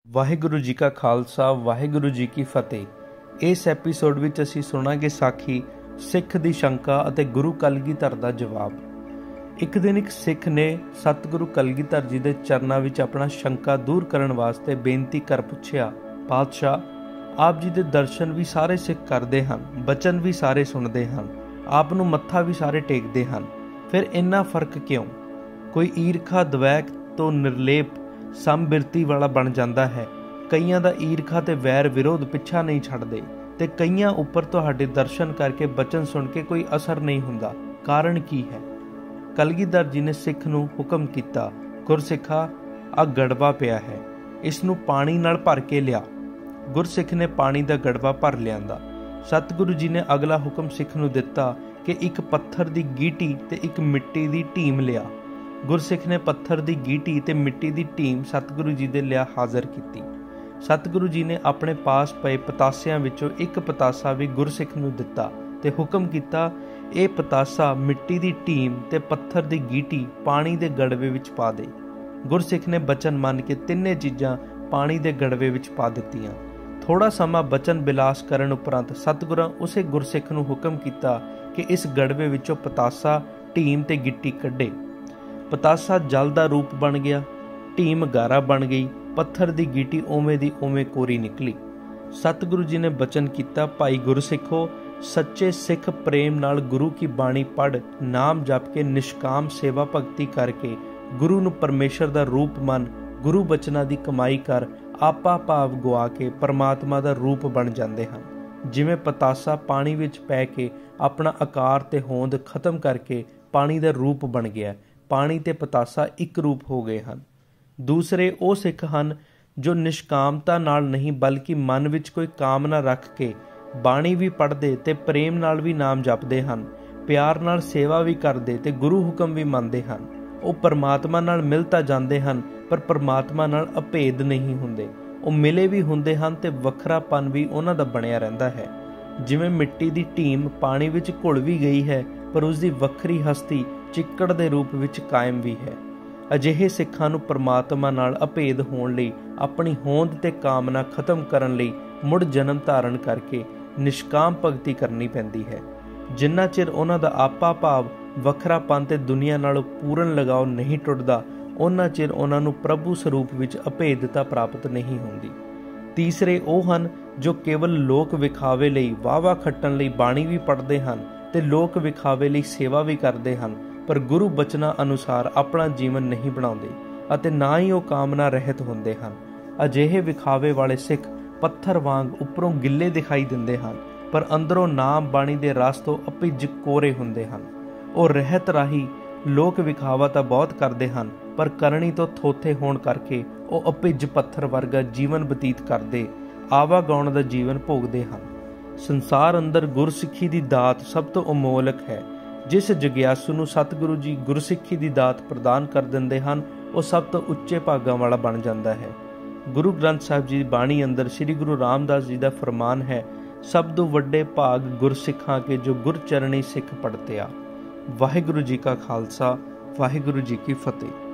ਵਾਹਿਗੁਰੂ ਜੀ ਕਾ ਖਾਲਸਾ ਵਾਹਿਗੁਰੂ ਜੀ ਕੀ ਫਤਿਹ। ਇਸ ਐਪੀਸੋਡ ਵਿੱਚ ਅਸੀਂ ਸੁਣਾਂਗੇ ਸਾਖੀ ਸਿੱਖ ਦੀ ਸ਼ੰਕਾ ਅਤੇ ਗੁਰੂ ਕਲਗੀਧਰ ਦਾ ਜਵਾਬ। ਇੱਕ ਦਿਨ ਇੱਕ ਸਿੱਖ ਨੇ ਸਤਿਗੁਰੂ ਕਲਗੀਧਰ ਜੀ ਦੇ ਚਰਨਾਂ ਵਿੱਚ ਆਪਣਾ ਸ਼ੰਕਾ ਦੂਰ ਕਰਨ ਵਾਸਤੇ ਬੇਨਤੀ ਕਰ ਪੁੱਛਿਆ, ਪਾਤਸ਼ਾਹ, ਆਪ ਜੀ ਦੇ ਦਰਸ਼ਨ ਵੀ ਸਾਰੇ ਸਿੱਖ ਕਰਦੇ ਹਨ, ਬਚਨ ਵੀ ਸਾਰੇ ਸੁਣਦੇ ਹਨ, ਆਪ ਨੂੰ ਮੱਥਾ ਵੀ ਸਾਰੇ ਟੇਕਦੇ ਹਨ, ਫਿਰ ਇੰਨਾ ਫਰਕ ਕਿਉਂ? ਕੋਈ ਈਰਖਾ ਦਵੈਕ ਤੋਂ ਨਿਰਲੇਪ ਸਮਬਿਰਤੀ ਵਾਲਾ ਬਣ ਜਾਂਦਾ ਹੈ। ਕਈਆਂ ਦਾ ਈਰਖਾ ਤੇ ਵੈਰ ਵਿਰੋਧ ਪਿੱਛਾ ਨਹੀਂ ਛੱਡਦੇ ਤੇ ਕਈਆਂ ਉੱਪਰ ਤੁਹਾਡੇ ਦਰਸ਼ਨ ਕਰਕੇ ਬਚਨ ਸੁਣ ਕੇ ਕੋਈ ਅਸਰ ਨਹੀਂ ਹੁੰਦਾ। ਕਾਰਨ ਕੀ ਹੈ? ਕਲਗੀਧਰ ਜੀ ਨੇ ਸਿੱਖ ਨੂੰ ਹੁਕਮ ਕੀਤਾ, ਗੁਰਸਿੱਖਾ, ਆਹ ਗੜਵਾ ਪਿਆ ਹੈ, ਇਸ ਨੂੰ ਪਾਣੀ ਨਾਲ ਭਰ ਕੇ ਲਿਆ। ਗੁਰਸਿੱਖ ਨੇ ਪਾਣੀ ਦਾ ਗੜਵਾ ਭਰ ਲਿਆਂਦਾ। ਸਤਿਗੁਰੂ ਜੀ ਨੇ ਅਗਲਾ ਹੁਕਮ ਸਿੱਖ ਨੂੰ ਦਿੱਤਾ ਕਿ ਇੱਕ ਪੱਥਰ ਦੀ ਗੀਟੀ ਤੇ ਇੱਕ ਮਿੱਟੀ ਦੀ ਢੀਮ ਲਿਆ। ਗੁਰਸਿੱਖ ਨੇ ਪੱਥਰ ਦੀ ਗੀਟੀ ਤੇ ਮਿੱਟੀ ਦੀ ਢੀਮ ਸਤਿਗੁਰੂ ਜੀ ਦੇ ਲਿਆ ਹਾਜ਼ਰ ਕੀਤੀ। ਸਤਿਗੁਰੂ ਜੀ ਨੇ ਆਪਣੇ ਪਾਸ ਪਏ ਪਤਾਸਿਆਂ ਵਿੱਚੋਂ ਇੱਕ ਪਤਾਸਾ ਵੀ ਗੁਰਸਿੱਖ ਨੂੰ ਦਿੱਤਾ ਤੇ ਹੁਕਮ ਕੀਤਾ, ਇਹ ਪਤਾਸਾ ਮਿੱਟੀ ਦੀ ਢੀਮ ਤੇ ਪੱਥਰ ਦੀ ਗੀਟੀ ਪਾਣੀ ਦੇ ਗੜਵੇ ਵਿੱਚ ਪਾ ਦੇ। ਗੁਰਸਿੱਖ ਨੇ ਬਚਨ ਮੰਨ ਕੇ ਤਿੰਨੇ ਚੀਜ਼ਾਂ ਪਾਣੀ ਦੇ ਗੜਵੇ ਵਿੱਚ ਪਾ ਦਿੱਤੀਆਂ। ਥੋੜਾ ਸਮਾਂ ਬਚਨ ਬਿਲਾਸ ਕਰਨ ਉਪਰੰਤ ਸਤਿਗੁਰਾਂ ਉਸੇ ਗੁਰਸਿੱਖ ਨੂੰ ਹੁਕਮ ਕੀਤਾ ਕਿ ਇਸ ਗੜਵੇ ਵਿੱਚੋਂ ਪਤਾਸਾ, ਢੀਮ ਤੇ ਗਿੱਟੀ ਕੱਢੇ। ਪਤਾਸਾ ਜਲ ਦਾ ਰੂਪ ਬਣ ਗਿਆ, ਢੀਮ ਗਾਰਾ ਬਣ ਗਈ, ਪੱਥਰ ਦੀ ਗੀਟੀ ਉਵੇਂ ਦੀ ਉਵੇਂ ਕੋਰੀ ਨਿਕਲੀ। ਸਤਿਗੁਰੂ ਜੀ ਨੇ ਬਚਨ ਕੀਤਾ, ਭਾਈ ਗੁਰਸਿੱਖੋ, ਸੱਚੇ ਸਿੱਖ ਪ੍ਰੇਮ ਨਾਲ ਗੁਰੂ ਕੀ ਬਾਣੀ ਪੜ੍ਹ, ਨਾਮ ਜਪ ਕੇ ਨਿਸ਼ਕਾਮ ਸੇਵਾ ਭਗਤੀ ਕਰਕੇ ਗੁਰੂ ਨੂੰ ਪਰਮੇਸ਼ਰ ਦਾ ਰੂਪ ਮੰਨ, ਗੁਰੂ ਬਚਨਾਂ ਦੀ ਕਮਾਈ ਕਰ, ਆਪਾ ਭਾਵ ਗਵਾ ਕੇ ਪਰਮਾਤਮਾ ਦਾ ਰੂਪ ਬਣ ਜਾਂਦੇ ਹਨ। ਜਿਵੇਂ ਪਤਾਸਾ ਪਾਣੀ ਵਿੱਚ ਪੈ ਕੇ ਆਪਣਾ ਆਕਾਰ ਤੇ ਹੋਂਦ ਖਤਮ ਕਰਕੇ ਪਾਣੀ ਦਾ ਰੂਪ ਬਣ ਗਿਆ, ਪਾਣੀ ਤੇ ਪਤਾਸਾ ਇੱਕ ਰੂਪ ਹੋ ਗਏ ਹਨ। ਦੂਸਰੇ ਉਹ ਸਿੱਖ ਹਨ ਜੋ ਨਿਸ਼ਕਾਮਤਾ ਨਾਲ ਨਹੀਂ ਬਲਕਿ ਮਨ ਵਿੱਚ ਕੋਈ ਕਾਮਨਾ ਰੱਖ ਕੇ ਬਾਣੀ ਵੀ ਪੜ੍ਹਦੇ ਤੇ ਪ੍ਰੇਮ ਨਾਲ ਵੀ ਨਾਮ ਜਪਦੇ ਹਨ, ਪਿਆਰ ਨਾਲ ਸੇਵਾ ਵੀ ਕਰਦੇ ਤੇ ਗੁਰੂ ਹੁਕਮ ਵੀ ਮੰਨਦੇ ਹਨ। ਉਹ ਪਰਮਾਤਮਾ ਨਾਲ ਮਿਲ ਤਾਂ ਜਾਂਦੇ ਹਨ ਪਰ ਪਰਮਾਤਮਾ ਨਾਲ ਅਭੇਦ ਨਹੀਂ ਹੁੰਦੇ। ਉਹ ਮਿਲੇ ਵੀ ਹੁੰਦੇ ਹਨ ਤੇ ਵੱਖਰਾਪਨ ਵੀ ਉਹਨਾਂ ਦਾ ਬਣਿਆ ਰਹਿੰਦਾ ਹੈ। ਜਿਵੇਂ ਮਿੱਟੀ ਦੀ ਢੀਮ ਪਾਣੀ ਵਿੱਚ ਘੁਲ ਵੀ ਗਈ ਹੈ ਪਰ ਉਸ ਦੀ ਵੱਖਰੀ ਹਸਤੀ ਚਿੱਕੜ ਦੇ ਰੂਪ ਵਿੱਚ ਕਾਇਮ ਵੀ ਹੈ। ਅਜਿਹੇ ਸਿੱਖਾਂ ਨੂੰ ਪਰਮਾਤਮਾ ਨਾਲ ਅਭੇਦ ਹੋਣ ਲਈ ਆਪਣੀ ਹੋਂਦ ਤੇ ਕਾਮਨਾ ਖਤਮ ਕਰਨ ਲਈ ਮੁੜ ਜਨਮ ਧਾਰਨ ਕਰਕੇ ਨਿਸ਼ਕਾਮ ਭਗਤੀ ਕਰਨੀ ਪੈਂਦੀ ਹੈ। ਜਿੰਨਾ ਚਿਰ ਉਹਨਾਂ ਦਾ ਆਪਾ ਭਾਵ ਵੱਖਰਾਪਨ ਤੇ ਦੁਨੀਆ ਨਾਲੋਂ ਪੂਰਨ ਲਗਾਓ ਨਹੀਂ ਟੁੱਟਦਾ, ਉਹਨਾਂ ਚਿਰ ਉਹਨਾਂ ਨੂੰ ਪ੍ਰਭੂ ਸਰੂਪ ਵਿੱਚ ਅਭੇਦਤਾ ਪ੍ਰਾਪਤ ਨਹੀਂ ਹੁੰਦੀ। ਤੀਸਰੇ ਉਹ ਹਨ ਜੋ ਕੇਵਲ ਲੋਕ ਵਿਖਾਵੇ ਲਈ ਵਾਹਵਾ ਖੱਟਣ ਲਈ ਬਾਣੀ ਵੀ ਪੜ੍ਹਦੇ ਹਨ ਤੇ ਲੋਕ ਵਿਖਾਵੇ ਲਈ ਸੇਵਾ ਵੀ ਕਰਦੇ ਹਨ ਪਰ ਗੁਰੂ ਬਚਨਾਂ ਅਨੁਸਾਰ ਆਪਣਾ ਜੀਵਨ ਨਹੀਂ ਬਣਾਉਂਦੇ ਅਤੇ ਨਾ ਹੀ ਉਹ ਕਾਮਨਾ ਰਹਿਤ ਹੁੰਦੇ ਹਨ। ਅਜਿਹੇ ਵਿਖਾਵੇ ਵਾਲੇ ਸਿੱਖ ਪੱਥਰ ਵਾਂਗ ਉੱਪਰੋਂ ਗਿੱਲੇ ਦਿਖਾਈ ਦਿੰਦੇ ਹਨ ਪਰ ਅੰਦਰੋਂ ਨਾਮ ਬਾਣੀ ਦੇ ਰਸ ਤੋਂ ਅਭਿੱਜ ਕੋਰੇ ਹੁੰਦੇ ਹਨ। ਉਹ ਰਹਿਤ ਰਾਹੀਂ ਲੋਕ ਵਿਖਾਵਾ ਤਾਂ ਬਹੁਤ ਕਰਦੇ ਹਨ ਪਰ ਕਰਨੀ ਤੋਂ ਥੋਥੇ ਹੋਣ ਕਰਕੇ ਉਹ ਅਭਿੱਜ ਪੱਥਰ ਵਰਗਾ ਜੀਵਨ ਬਤੀਤ ਕਰਦੇ, ਆਵਾਗਾਉਣ ਦਾ ਜੀਵਨ ਭੋਗਦੇ ਹਨ। ਸੰਸਾਰ ਅੰਦਰ ਗੁਰਸਿੱਖੀ ਦੀ ਦਾਤ ਸਭ ਤੋਂ ਅਮੋਲਕ ਹੈ। ਜਿਸ ਜਗਿਆਸੂ ਨੂੰ ਸਤਿਗੁਰੂ ਜੀ ਗੁਰਸਿੱਖੀ ਦੀ ਦਾਤ ਪ੍ਰਦਾਨ ਕਰ ਦਿੰਦੇ ਹਨ, ਉਹ ਸਭ ਤੋਂ ਉੱਚੇ ਭਾਗਾਂ ਵਾਲਾ ਬਣ ਜਾਂਦਾ ਹੈ। ਗੁਰੂ ਗ੍ਰੰਥ ਸਾਹਿਬ ਜੀ ਦੀ ਬਾਣੀ ਅੰਦਰ ਸ੍ਰੀ ਗੁਰੂ ਰਾਮਦਾਸ ਜੀ ਦਾ ਫਰਮਾਨ ਹੈ, ਸਭ ਤੋਂ ਵੱਡੇ ਭਾਗ ਗੁਰਸਿੱਖਾਂ ਕੇ ਜੋ ਗੁਰਚਰਣੀ ਸਿੱਖ ਪੜਤਿਆ। ਵਾਹਿਗੁਰੂ ਜੀ ਕਾ ਖਾਲਸਾ, ਵਾਹਿਗੁਰੂ ਜੀ ਕੀ ਫਤਿਹ।